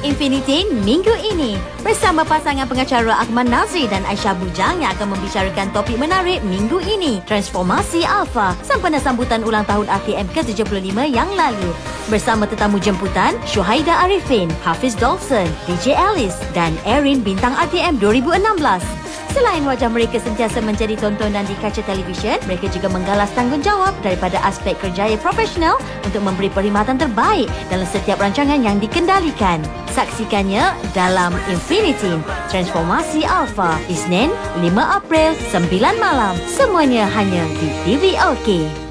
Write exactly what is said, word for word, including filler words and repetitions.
Infinity minggu ini bersama pasangan pengacara Ahmad Nazri dan Aisyah Bujang yang akan membicarakan topik menarik minggu ini, Transformasi Alpha sempena sambutan ulang tahun R T M ke tujuh puluh lima yang lalu. Bersama tetamu jemputan Syuhaida Arifin, Hafiz Dawson, D J Alice dan Erin bintang R T M dua ribu enam belas. Selain wajah mereka sentiasa menjadi tontonan di kaca televisyen, mereka juga menggalas tanggungjawab daripada aspek kerjaya profesional untuk memberi perkhidmatan terbaik dalam setiap rancangan yang dikendalikan. Saksikannya dalam Infinity Transformasi Alpha, Isnin lima April sembilan malam. Semuanya hanya di T V O K.